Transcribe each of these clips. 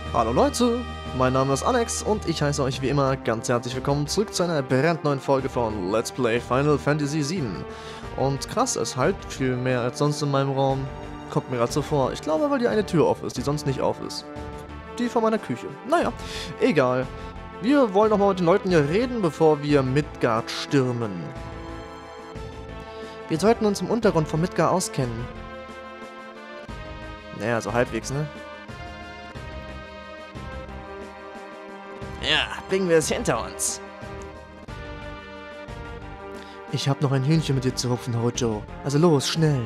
Hallo Leute, mein Name ist Alex und ich heiße euch wie immer ganz herzlich willkommen zurück zu einer brandneuen Folge von Let's Play Final Fantasy VII. Und krass, es halt viel mehr als sonst in meinem Raum. Kommt mir gerade so vor. Ich glaube, weil die eine Tür auf ist, die sonst nicht auf ist. Die von meiner Küche. Naja, egal. Wir wollen nochmal mit den Leuten hier reden, bevor wir Midgard stürmen. Wir sollten uns im Untergrund von Midgard auskennen. Naja, so halbwegs, ne? Ja, bringen wir es hinter uns. Ich hab noch ein Hühnchen mit dir zu rupfen, Hojo. Also los, schnell.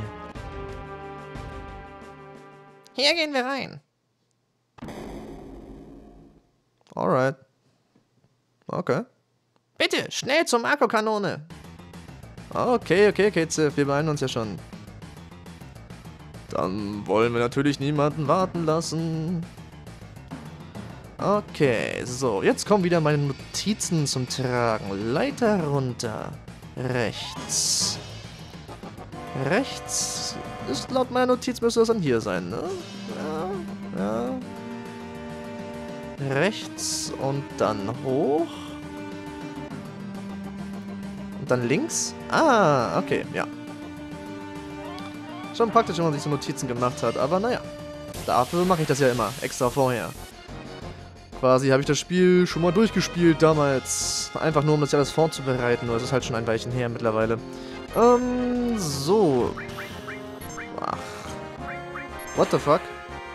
Hier gehen wir rein. Alright. Okay. Bitte, schnell zur Makrokanone. Okay, Ziff, wir beeilen uns ja schon. Dann wollen wir natürlich niemanden warten lassen. Okay, so, jetzt kommen wieder meine Notizen zum Tragen. Leiter runter. Rechts. Rechts ist laut meiner Notiz, müsste das dann hier sein, ne? Ja. Rechts und dann hoch. Und dann links. Ah, okay, ja. Schon praktisch, wenn man sich so Notizen gemacht hat, aber naja. Dafür mache ich das ja immer, extra vorher. Quasi habe ich das Spiel schon mal durchgespielt damals. Einfach nur, um das alles vorzubereiten. Nur es ist halt schon ein Weilchen her mittlerweile. So. Ach. What the fuck?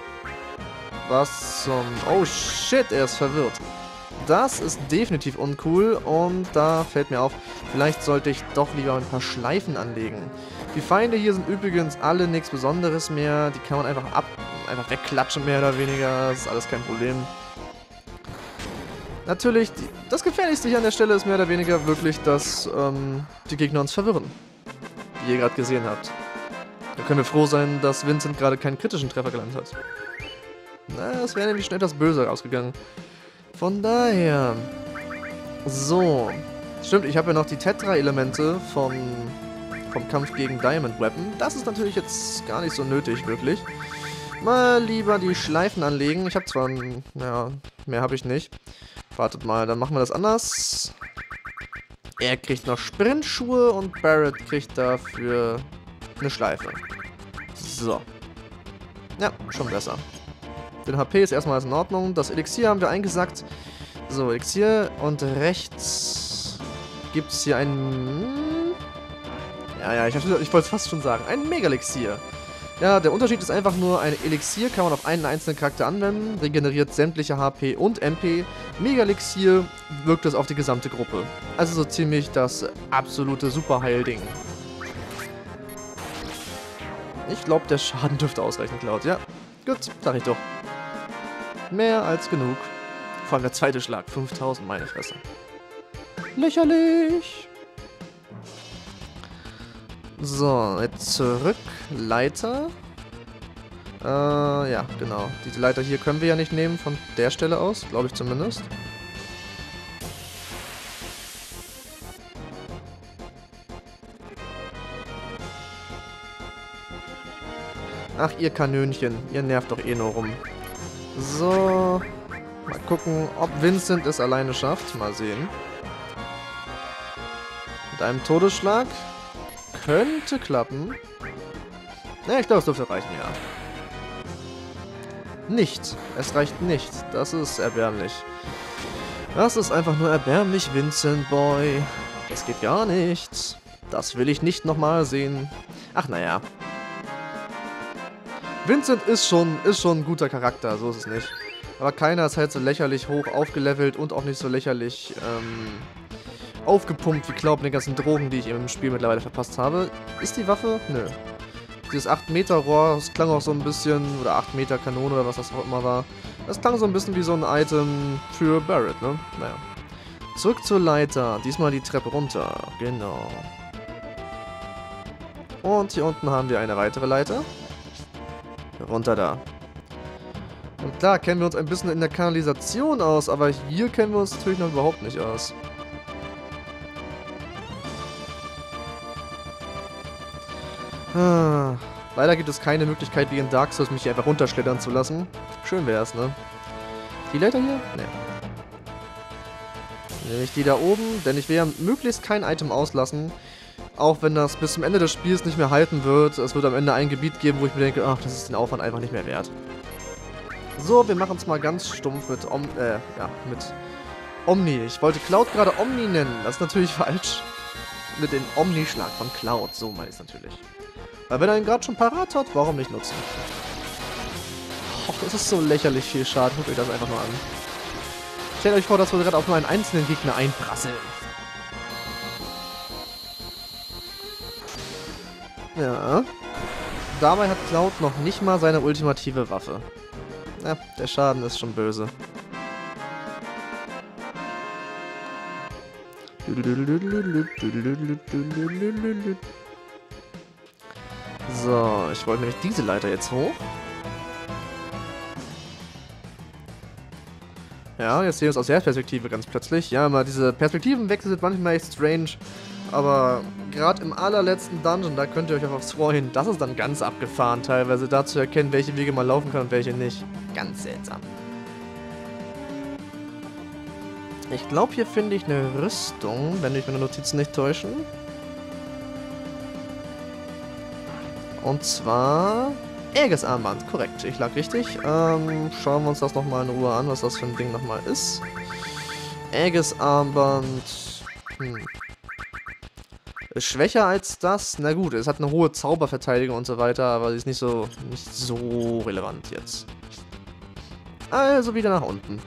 Was zum... Oh shit, er ist verwirrt. Das ist definitiv uncool und da fällt mir auf, vielleicht sollte ich doch lieber ein paar Schleifen anlegen. Die Feinde hier sind übrigens alle nichts Besonderes mehr. Die kann man einfach wegklatschen, mehr oder weniger. Das ist alles kein Problem. Natürlich, das Gefährlichste hier an der Stelle ist mehr oder weniger wirklich, dass die Gegner uns verwirren. Wie ihr gerade gesehen habt. Da können wir froh sein, dass Vincent gerade keinen kritischen Treffer gelandet hat. Na, es wäre nämlich schon etwas böser ausgegangen. Von daher... So. Stimmt, ich habe ja noch die Tetra-Elemente vom Kampf gegen Diamond Weapon. Das ist natürlich jetzt gar nicht so nötig, wirklich. Mal lieber die Schleifen anlegen. Ich habe zwar... Ja, mehr habe ich nicht. Wartet mal, dann machen wir das anders. Er kriegt noch Sprintschuhe und Barret kriegt dafür eine Schleife. So. Ja, schon besser. Den HP ist erstmal in Ordnung. Das Elixier haben wir eingesackt. So, Elixier und rechts gibt es hier ein... Ja, ich wollte es fast schon sagen. Ein Mega-Elixier. Ja, der Unterschied ist einfach nur, ein Elixier kann man auf einen einzelnen Charakter anwenden, regeneriert sämtliche HP und MP. Mega-Elixier wirkt es auf die gesamte Gruppe. Also so ziemlich das absolute Superheil-Ding. Ich glaube, der Schaden dürfte ausreichen, Cloud. Ja, gut, sag ich doch. Mehr als genug. Vor allem der zweite Schlag, 5000, meine Fresse. Lächerlich! So, jetzt zurück. Leiter. Ja, genau. Diese Leiter hier können wir ja nicht nehmen, von der Stelle aus. Glaube ich zumindest. Ach, ihr Kanönchen. Ihr nervt doch eh nur rum. So. Mal gucken, ob Vincent es alleine schafft. Mal sehen. Mit einem Todesschlag. Könnte klappen. Ja, ich glaube, es dürfte reichen, ja. Nicht. Es reicht nicht. Das ist erbärmlich. Das ist einfach nur erbärmlich, Vincent Boy. Das geht gar nicht. Das will ich nicht nochmal sehen. Ach, naja. Vincent ist schon ein guter Charakter, so ist es nicht. Aber keiner ist halt so lächerlich hoch aufgelevelt und auch nicht so lächerlich, aufgepumpt, wie glaubt, den ganzen Drogen, die ich im Spiel mittlerweile verpasst habe. Ist die Waffe? Nö. Dieses 8-Meter-Rohr, das klang auch so ein bisschen, oder 8-Meter-Kanone oder was das auch immer war. Das klang so ein bisschen wie so ein Item für Barret, ne? Naja. Zurück zur Leiter. Diesmal die Treppe runter. Genau. Und hier unten haben wir eine weitere Leiter. Runter da. Und klar, kennen wir uns ein bisschen in der Kanalisation aus, aber hier kennen wir uns natürlich noch überhaupt nicht aus. Leider gibt es keine Möglichkeit, wie in Dark Souls mich hier einfach runterschlittern zu lassen. Schön wär's, ne? Die Leiter hier? Ne. Nehme ich die da oben, denn ich will ja möglichst kein Item auslassen. Auch wenn das bis zum Ende des Spiels nicht mehr halten wird. Es wird am Ende ein Gebiet geben, wo ich mir denke, ach, das ist den Aufwand einfach nicht mehr wert. So, wir machen es mal ganz stumpf mit Omni. Ich wollte Cloud gerade Omni nennen. Das ist natürlich falsch. Mit dem Omni-Schlag von Cloud. So meine ich es natürlich. Weil wenn er ihn gerade schon parat hat, warum nicht nutzen? Och, das ist so lächerlich viel Schaden. Guckt euch das einfach nur an. Stellt euch vor, dass wir gerade auf nur einen einzelnen Gegner einprasseln. Ja. Dabei hat Cloud noch nicht mal seine ultimative Waffe. Ja, der Schaden ist schon böse. So, ich wollte nämlich diese Leiter jetzt hoch. Ja, jetzt sehen wir es aus der Perspektive ganz plötzlich. Ja, mal diese Perspektivenwechsel sind manchmal echt strange. Aber gerade im allerletzten Dungeon, da könnt ihr euch auch aufs freuen. Das ist dann ganz abgefahren teilweise, da zu erkennen, welche Wege man laufen kann und welche nicht. Ganz seltsam. Ich glaube, hier finde ich eine Rüstung, wenn mich meine Notizen nicht täuschen. Und zwar Aegis-Armband, korrekt. Ich lag richtig. Schauen wir uns das nochmal in Ruhe an, was das für ein Ding nochmal ist. Aegis-Armband. Ist schwächer als das. Na gut, es hat eine hohe Zauberverteidigung und so weiter, aber sie ist nicht so relevant jetzt. Also wieder nach unten.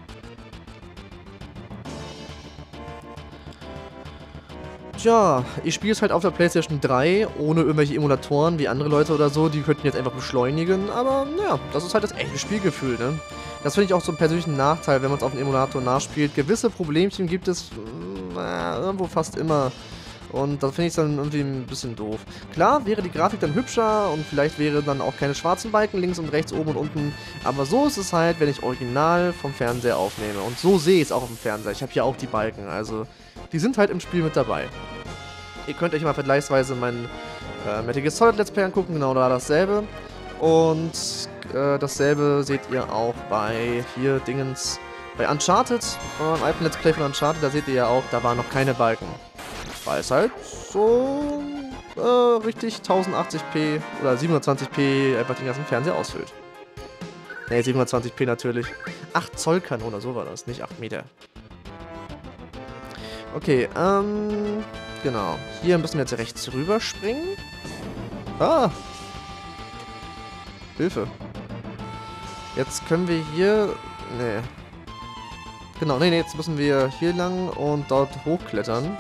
Tja, ich spiele es halt auf der PlayStation 3, ohne irgendwelche Emulatoren wie andere Leute oder so. Die könnten jetzt einfach beschleunigen, aber naja, das ist halt das echte Spielgefühl, ne? Das finde ich auch so einen persönlichen Nachteil, wenn man es auf dem Emulator nachspielt. Gewisse Problemchen gibt es irgendwo fast immer. Und da finde ich es dann irgendwie ein bisschen doof. Klar, wäre die Grafik dann hübscher und vielleicht wäre dann auch keine schwarzen Balken links und rechts, oben und unten. Aber so ist es halt, wenn ich original vom Fernseher aufnehme. Und so sehe ich es auch auf dem Fernseher. Ich habe hier auch die Balken, also die sind halt im Spiel mit dabei. Ihr könnt euch mal vergleichsweise mein Metal Gear Solid Let's Play angucken, genau da dasselbe. Und dasselbe seht ihr auch bei hier Dingens, bei Uncharted, beim alten Let's Play von Uncharted, da seht ihr ja auch, da waren noch keine Balken. Weil es halt so richtig 1080p oder 720p einfach den ganzen Fernseher ausfüllt. Ne, 720p natürlich. 8 Zoll Kanone, so war das, nicht 8 Meter. Okay, genau. Hier müssen wir jetzt rechts rüber springen. Ah! Hilfe. Jetzt können wir hier... Ne. Genau, nee, jetzt müssen wir hier lang und dort hochklettern.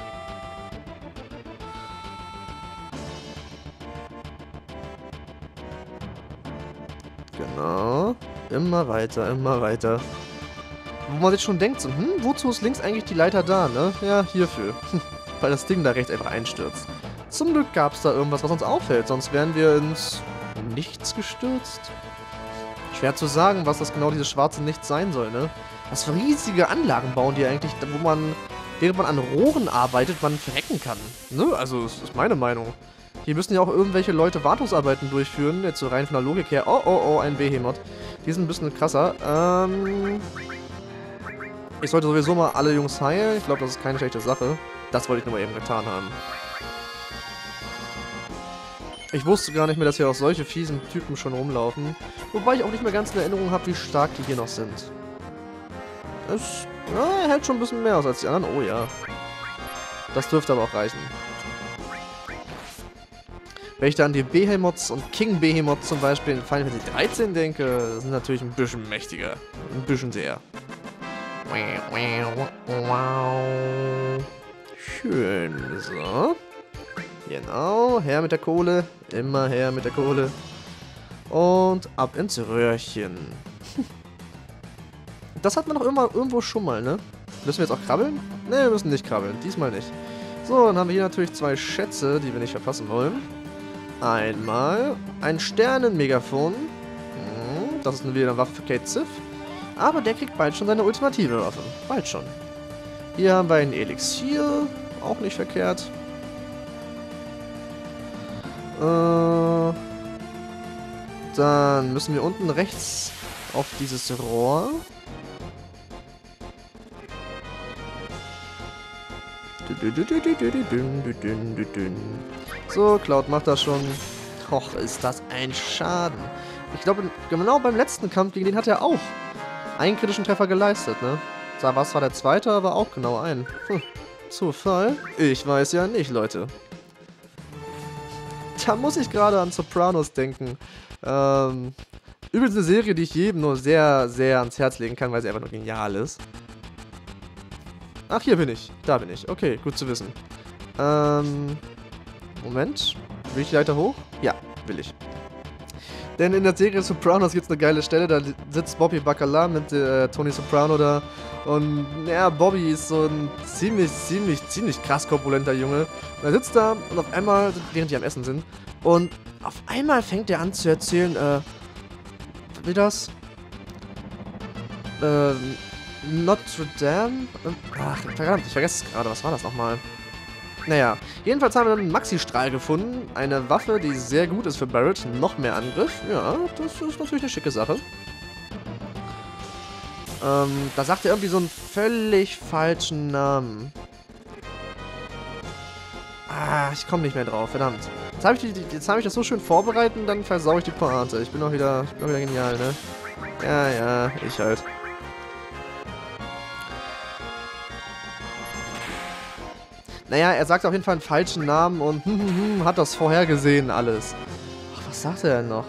Genau. Immer weiter, immer weiter. Wo man sich schon denkt, so, wozu ist links eigentlich die Leiter da, ne? Ja, hierfür. Weil das Ding da rechts einfach einstürzt. Zum Glück gab es da irgendwas, was uns auffällt, sonst wären wir ins Nichts gestürzt. Schwer zu sagen, was das genau dieses schwarze Nichts sein soll, ne? Was für riesige Anlagen bauen die eigentlich, wo man, während man an Rohren arbeitet, man verrecken kann. Ne? Also, das ist meine Meinung. Hier müssen ja auch irgendwelche Leute Wartungsarbeiten durchführen, jetzt so rein von der Logik her. Oh, oh, oh, ein Behemoth. Die sind ein bisschen krasser. Ich sollte sowieso mal alle Jungs heilen. Ich glaube, das ist keine schlechte Sache. Das wollte ich nur mal eben getan haben. Ich wusste gar nicht mehr, dass hier auch solche fiesen Typen schon rumlaufen. Wobei ich auch nicht mehr ganz in Erinnerung habe, wie stark die hier noch sind. Es hält schon ein bisschen mehr aus als die anderen. Oh ja. Das dürfte aber auch reichen. Wenn ich da an die Behemoths und King Behemoth zum Beispiel in Final Fantasy 13 denke, sind natürlich ein bisschen mächtiger. Ein bisschen sehr. Schön. So. Genau. Her mit der Kohle. Immer her mit der Kohle. Und ab ins Röhrchen. Das hat man doch immer irgendwo schon mal, ne? Müssen wir jetzt auch krabbeln? Ne, wir müssen nicht krabbeln. Diesmal nicht. So, dann haben wir hier natürlich 2 Schätze, die wir nicht verpassen wollen. Einmal ein Sternenmegafon. Das ist wieder eine Waffe für Cait Sith. Aber der kriegt bald schon seine ultimative Waffe. Bald schon. Hier haben wir ein Elixier. Auch nicht verkehrt. Dann müssen wir unten rechts auf dieses Rohr. So, Cloud macht das schon. Och, ist das ein Schaden. Ich glaube, genau beim letzten Kampf gegen den hat er auch einen kritischen Treffer geleistet, ne? Was war der zweite, aber auch genau einen. Zufall? Ich weiß ja nicht, Leute. Da muss ich gerade an Sopranos denken. Übrigens eine Serie, die ich jedem nur sehr, sehr ans Herz legen kann, weil sie einfach nur genial ist. Ach, hier bin ich. Da bin ich. Okay, gut zu wissen. Moment. Will ich die Leiter hoch? Ja, will ich. Denn in der Serie Sopranos gibt es eine geile Stelle, da sitzt Bobby Bacala mit Tony Soprano da. Und ja, Bobby ist so ein ziemlich krass korpulenter Junge. Und er sitzt da und auf einmal, während die am Essen sind, und auf einmal fängt er an zu erzählen, wie das? Notre Dame? Ach, verdammt, ich vergesse es gerade. Was war das nochmal? Naja, jedenfalls haben wir einen Maxi-Strahl gefunden. Eine Waffe, die sehr gut ist für Barret. Noch mehr Angriff. Ja, das ist natürlich eine schicke Sache. Da sagt er irgendwie so einen völlig falschen Namen. Ah, ich komme nicht mehr drauf, verdammt. Jetzt hab ich das so schön vorbereitet und dann versau ich die Pointe. Ich bin auch wieder genial, ne? Ja, ich halt. Naja, er sagt auf jeden Fall einen falschen Namen und hat das vorhergesehen alles. Ach, was sagt er denn noch?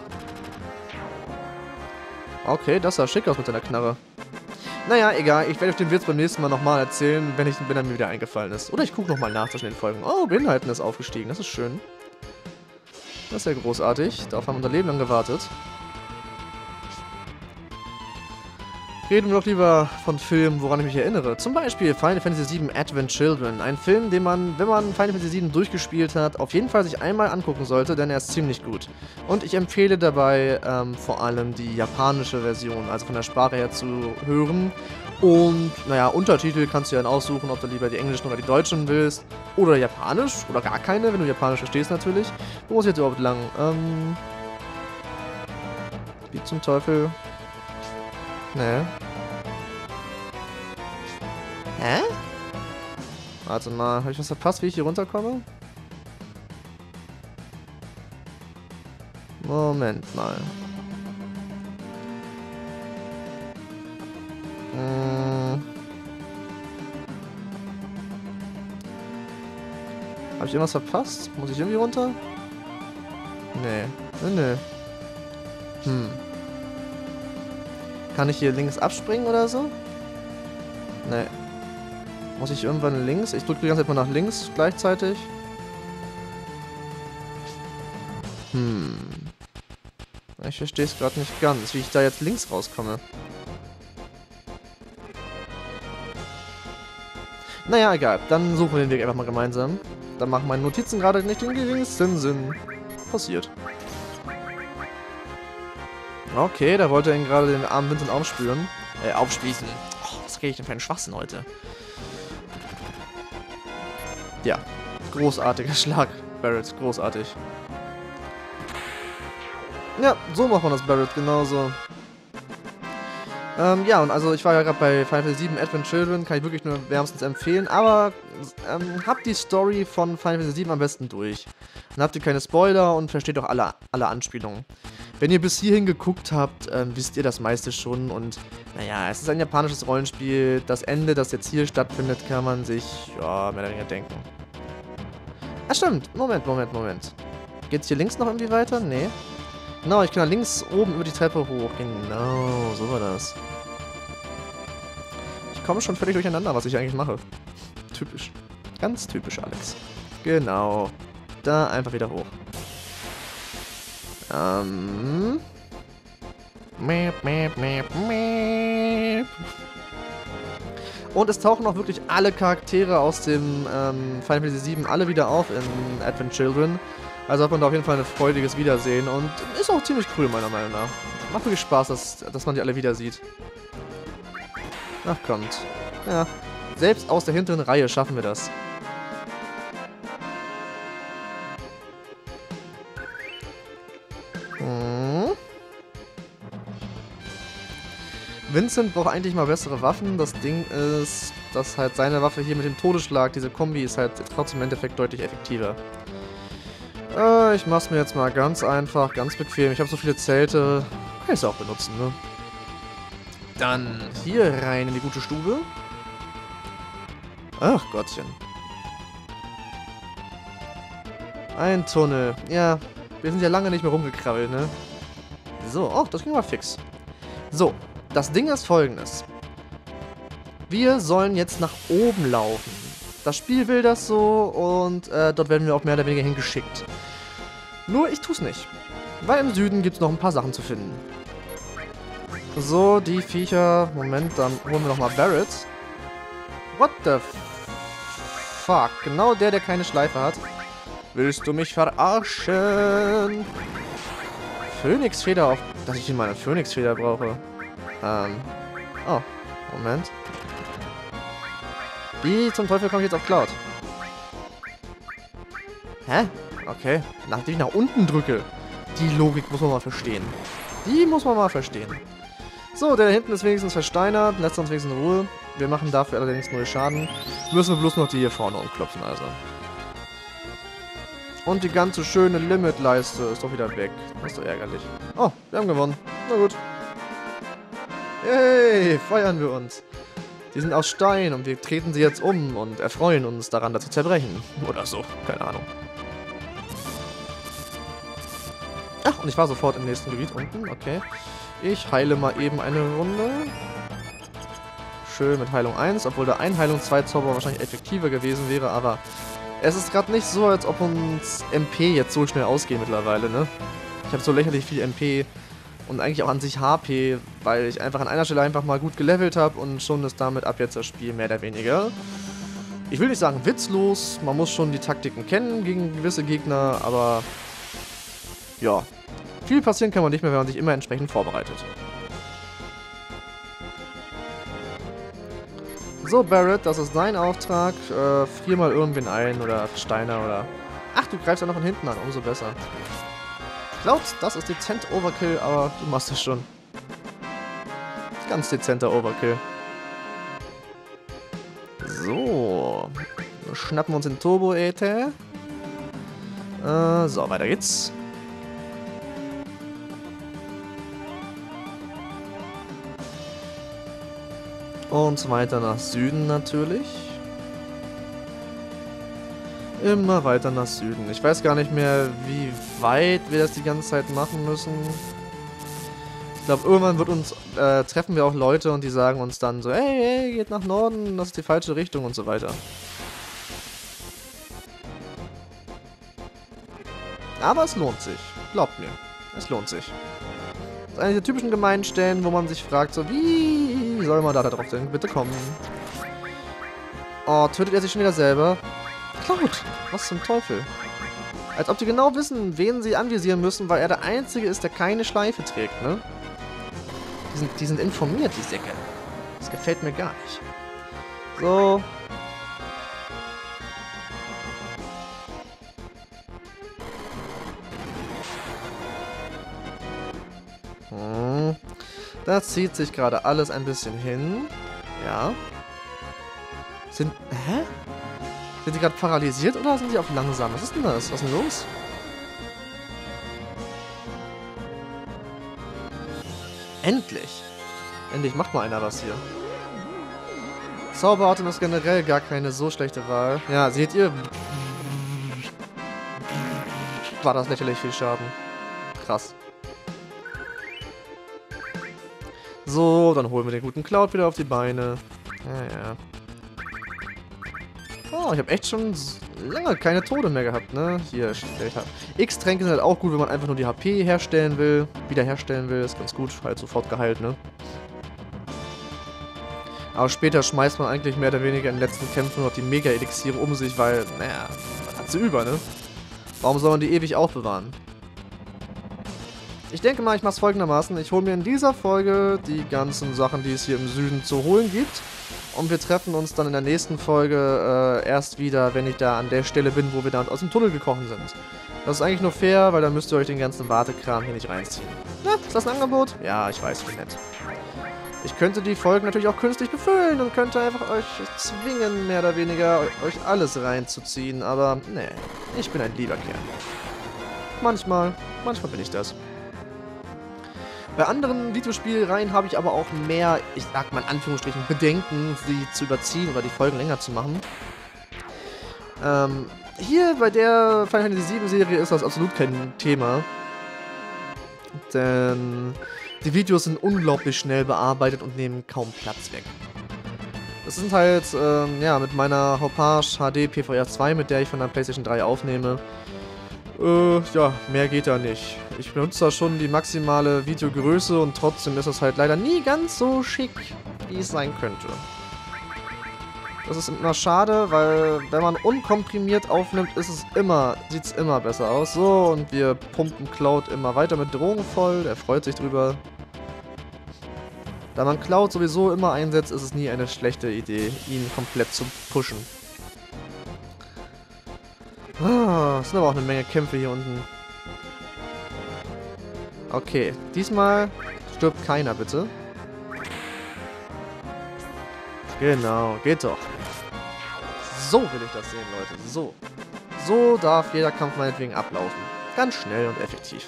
Okay, das sah schick aus mit seiner Knarre. Naja, egal. Ich werde euch den Witz beim nächsten Mal nochmal erzählen, wenn er mir wieder eingefallen ist. Oder ich gucke nochmal nach zwischen den Folgen. Oh, Beinhalten ist aufgestiegen. Das ist schön. Das ist ja großartig. Darauf haben wir unser Leben lang gewartet. Reden wir doch lieber von Filmen, woran ich mich erinnere. Zum Beispiel Final Fantasy VII Advent Children. Ein Film, den man, wenn man Final Fantasy VII durchgespielt hat, auf jeden Fall sich einmal angucken sollte, denn er ist ziemlich gut. Und ich empfehle dabei vor allem die japanische Version, also von der Sprache her zu hören. Und, naja, Untertitel kannst du ja dann aussuchen, ob du lieber die englischen oder die deutschen willst. Oder japanisch, oder gar keine, wenn du japanisch verstehst natürlich. Wo muss ich jetzt überhaupt lang? Wie zum Teufel? Nee. Hä? Warte mal, habe ich was verpasst, wie ich hier runterkomme? Moment mal. Habe ich irgendwas verpasst? Muss ich irgendwie runter? Nee. Kann ich hier links abspringen oder so? Nee. Muss ich irgendwann links? Ich drücke die ganze Zeit mal nach links gleichzeitig. Ich verstehe es gerade nicht ganz, wie ich da jetzt links rauskomme. Naja, egal. Dann suchen wir den Weg einfach mal gemeinsam. Dann machen meine Notizen gerade nicht den geringsten Sinn. Passiert. Okay, da wollte er ihn gerade den armen Vincent aufspüren. Aufspießen. Oh, was kriege ich denn für einen Schwachsinn heute? Ja, großartiger Schlag, Barret, großartig. Ja, so macht man das, Barret, genauso. Ja, und also ich war ja gerade bei Final Fantasy VII Advent Children, kann ich wirklich nur wärmstens empfehlen, aber habt die Story von Final Fantasy VII am besten durch. Dann habt ihr keine Spoiler und versteht auch alle Anspielungen. Wenn ihr bis hierhin geguckt habt, wisst ihr das meiste schon und naja, es ist ein japanisches Rollenspiel. Das Ende, das jetzt hier stattfindet, kann man sich, ja, mehr oder weniger denken. Ah, stimmt. Moment. Geht's hier links noch irgendwie weiter? Nee. Genau, ich kann da links oben über die Treppe hoch. Genau, so war das. Ich komme schon völlig durcheinander, was ich eigentlich mache. Typisch. Ganz typisch, Alex. Genau. Da einfach wieder hoch. Und es tauchen auch wirklich alle Charaktere aus dem Final Fantasy VII alle wieder auf in Advent Children. Also hat man da auf jeden Fall ein freudiges Wiedersehen und ist auch ziemlich cool, meiner Meinung nach. Macht wirklich Spaß, dass man die alle wieder sieht. Ach, kommt. Ja, selbst aus der hinteren Reihe schaffen wir das. Vincent braucht eigentlich mal bessere Waffen. Das Ding ist, dass halt seine Waffe hier mit dem Todesschlag, diese Kombi, ist halt trotzdem im Endeffekt deutlich effektiver. Ich mach's mir jetzt mal ganz einfach, ganz bequem. Ich habe so viele Zelte. Kann ich es auch benutzen, ne? Dann hier rein in die gute Stube. Ach Gottchen. Ein Tunnel. Ja, wir sind ja lange nicht mehr rumgekrabbelt, ne? So, oh, das ging mal fix. So, das Ding ist folgendes. Wir sollen jetzt nach oben laufen. Das Spiel will das so und dort werden wir auch mehr oder weniger hingeschickt. Nur ich tu's nicht. Weil im Süden gibt es noch ein paar Sachen zu finden. So, die Viecher. Moment, dann holen wir nochmal Barret. What the fuck? Genau der keine Schleife hat. Willst du mich verarschen? Phönixfeder auf... Dass ich meine Phönixfeder brauche. Oh, Moment. Wie zum Teufel komme ich jetzt auf Cloud? Hä? Okay. Nachdem ich nach unten drücke. Die Logik muss man mal verstehen. Die muss man mal verstehen. So, der da hinten ist wenigstens versteinert. Lässt uns wenigstens in Ruhe. Wir machen dafür allerdings null Schaden. Müssen wir bloß noch die hier vorne umklopfen, also. Und die ganze schöne Limit-Leiste ist doch wieder weg. Das ist doch ärgerlich. Oh, wir haben gewonnen. Na gut. Yay, feiern wir uns. Die sind aus Stein und wir treten sie jetzt um und erfreuen uns daran, das zu zerbrechen. Oder so, keine Ahnung. Ach, und ich war sofort im nächsten Gebiet unten, okay. Ich heile mal eben eine Runde. Schön mit Heilung 1, obwohl der Heilung 2 Zauber wahrscheinlich effektiver gewesen wäre, aber es ist gerade nicht so, als ob uns MP jetzt so schnell ausgeht mittlerweile, ne? Ich habe so lächerlich viel MP und eigentlich auch an sich HP, weil ich einfach an einer Stelle einfach mal gut gelevelt habe und schon ist damit ab jetzt das Spiel mehr oder weniger. Ich will nicht sagen witzlos, man muss schon die Taktiken kennen gegen gewisse Gegner, aber ja, viel passieren kann man nicht mehr, wenn man sich immer entsprechend vorbereitet. So, Barret, das ist dein Auftrag. Frier mal irgendwen ein oder Steiner oder... Ach, du greifst ja noch von hinten an, umso besser. Cloud, das ist dezent Overkill, aber du machst es schon. Ganz dezenter Overkill. So. Schnappen wir uns den Turbo-Äther. So, weiter geht's. Und weiter nach Süden natürlich. Immer weiter nach Süden. Ich weiß gar nicht mehr, wie weit wir das die ganze Zeit machen müssen. Ich glaube, irgendwann wird uns treffen wir auch Leute und die sagen uns dann so, hey, geht nach Norden, das ist die falsche Richtung und so weiter. Aber es lohnt sich. Glaubt mir. Es lohnt sich. Das ist eine der typischen Gemeinstellen, wo man sich fragt, so, wie soll man da drauf denn bitte kommen? Oh, tötet er sich schon wieder selber? Cloud, was zum Teufel? Als ob die genau wissen, wen sie anvisieren müssen, weil er der Einzige ist, der keine Schleife trägt, ne? Die sind informiert, die Säcke. Das gefällt mir gar nicht. So. Das zieht sich gerade alles ein bisschen hin. Ja. Hä? Sind die gerade paralysiert oder sind die auf langsam? Was ist denn das? Was ist denn los? Endlich! Endlich macht mal einer was hier. Zauberarten ist generell gar keine so schlechte Wahl. Ja, seht ihr? War das lächerlich viel Schaden. Krass. So, dann holen wir den guten Cloud wieder auf die Beine. Ja. Oh, ich habe echt schon lange keine Tode mehr gehabt, ne? Hier, X-Tränke sind halt auch gut, wenn man einfach nur die HP herstellen will. Wiederherstellen will, ist ganz gut. Halt sofort geheilt, ne? Aber später schmeißt man eigentlich mehr oder weniger in den letzten Kämpfen noch die Mega-Elixiere um sich, weil, naja, man hat sie über, ne? Warum soll man die ewig aufbewahren? Ich denke mal, ich mache es folgendermaßen. Ich hole mir in dieser Folge die ganzen Sachen, die es hier im Süden zu holen gibt. Und wir treffen uns dann in der nächsten Folge erst wieder, wenn ich da an der Stelle bin, wo wir dann aus dem Tunnel gekrochen sind. Das ist eigentlich nur fair, weil dann müsst ihr euch den ganzen Wartekram hier nicht reinziehen. Na, ist das ein Angebot? Ja, ich weiß, wie nett. Ich könnte die Folgen natürlich auch künstlich befüllen und könnte einfach euch zwingen, mehr oder weniger euch alles reinzuziehen, aber nee, ich bin ein lieber Kerl. Manchmal bin ich das. Bei anderen Videospielreihen habe ich aber auch mehr, ich sag mal in Anführungsstrichen, Bedenken, sie zu überziehen oder die Folgen länger zu machen. Hier bei der Final Fantasy VII Serie ist das absolut kein Thema. Denn die Videos sind unglaublich schnell bearbeitet und nehmen kaum Platz weg. Das sind halt, ja, mit meiner Hauppage HD PVR 2, mit der ich von der PlayStation 3 aufnehme. Ja, mehr geht da nicht. Ich benutze da schon die maximale Videogröße und trotzdem ist es halt leider nie ganz so schick, wie es sein könnte. Das ist immer schade, weil wenn man unkomprimiert aufnimmt, sieht es immer besser aus. So, und wir pumpen Cloud immer weiter mit Drogen voll, der freut sich drüber. Da man Cloud sowieso immer einsetzt, ist es nie eine schlechte Idee, ihn komplett zu pushen. Es sind aber auch eine Menge Kämpfe hier unten. Okay, diesmal stirbt keiner, bitte. Genau, geht doch. So will ich das sehen, Leute. So. So darf jeder Kampf meinetwegen ablaufen. Ganz schnell und effektiv.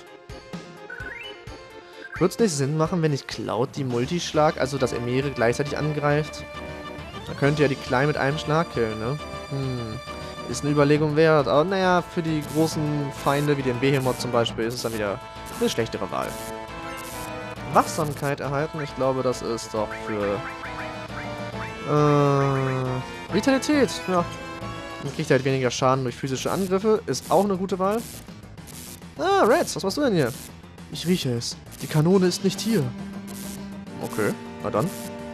Würde es nicht Sinn machen, wenn ich Cloud die Multischlag, also das Emere gleichzeitig angreift? Dann könnte ja die Kleinen mit einem Schlag killen, ne? Ist eine Überlegung wert. Aber naja, für die großen Feinde wie den Behemoth zum Beispiel ist es dann wieder eine schlechtere Wahl. Wachsamkeit erhalten, ich glaube, das ist doch für Vitalität, ja. Man kriegt halt weniger Schaden durch physische Angriffe. Ist auch eine gute Wahl. Ah, Reds, was machst du denn hier? Ich rieche es. Die Kanone ist nicht hier. Okay, na dann.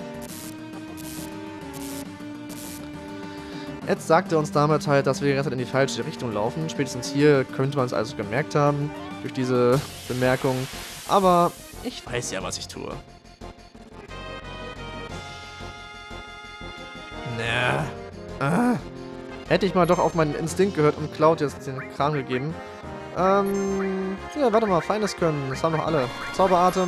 Ed sagte uns damit halt, dass wir die ganze Zeit in die falsche Richtung laufen. Spätestens hier könnte man es also gemerkt haben, durch diese Bemerkung. Aber ich weiß ja, was ich tue. Hätte ich mal doch auf meinen Instinkt gehört und Cloud jetzt den Kram gegeben. Ja, warte mal, Feines können, das haben doch alle. Zauberatem.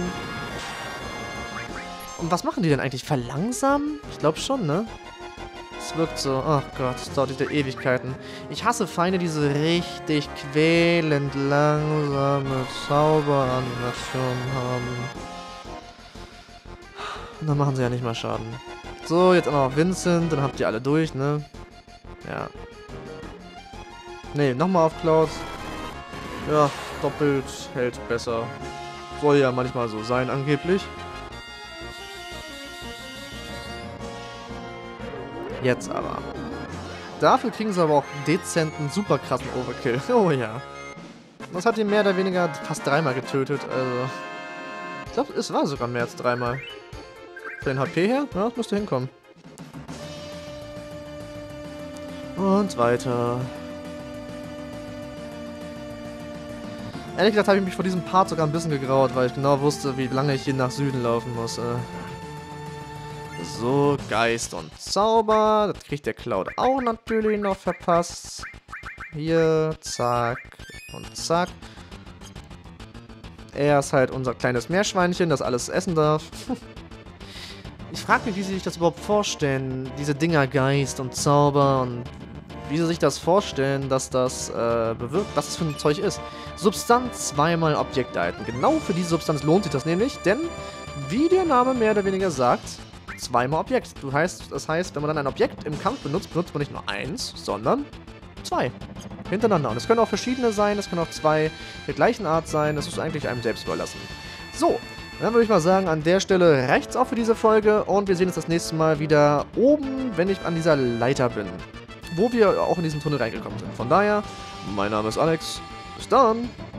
Und was machen die denn eigentlich? Verlangsamen? Ich glaube schon, ne? Es wirkt so, ach Gott, es dauert wieder Ewigkeiten. Ich hasse Feinde, die so richtig quälend langsame Zauberanimationen haben. Und dann machen sie ja nicht mal Schaden. So, jetzt auch noch Vincent, dann habt ihr alle durch, ne? Ja. Ne, nochmal auf Cloud. Ja, doppelt hält besser. Soll ja manchmal so sein, angeblich. Jetzt aber. Dafür kriegen sie aber auch dezenten, super krassen Overkill. Oh ja. Das hat ihn mehr oder weniger fast dreimal getötet, also... Ich glaube, es war sogar mehr als dreimal. Für den HP her? Ja, das müsste hinkommen. Und weiter. Ehrlich gesagt habe ich mich vor diesem Part sogar ein bisschen gegraut, weil ich genau wusste, wie lange ich hier nach Süden laufen muss. So, Geist und Zauber. Das kriegt der Cloud auch natürlich noch verpasst. Hier, zack und zack. Er ist halt unser kleines Meerschweinchen, das alles essen darf. Ich frage mich, wie sie sich das überhaupt vorstellen, diese Dinger Geist und Zauber und wie sie sich das vorstellen, dass das bewirkt, was das für ein Zeug ist. Substanz zweimal Objekt erhalten. Genau für diese Substanz lohnt sich das nämlich, denn wie der Name mehr oder weniger sagt, zweimal Objekt. Das heißt, wenn man dann ein Objekt im Kampf benutzt, benutzt man nicht nur eins, sondern zwei. Hintereinander. Und es können auch verschiedene sein, es können auch zwei der gleichen Art sein, das ist eigentlich einem selbst überlassen. So. Dann würde ich mal sagen, an der Stelle reicht's auch für diese Folge und wir sehen uns das nächste Mal wieder oben, wenn ich an dieser Leiter bin, wo wir auch in diesen Tunnel reingekommen sind. Von daher, mein Name ist Alex, bis dann!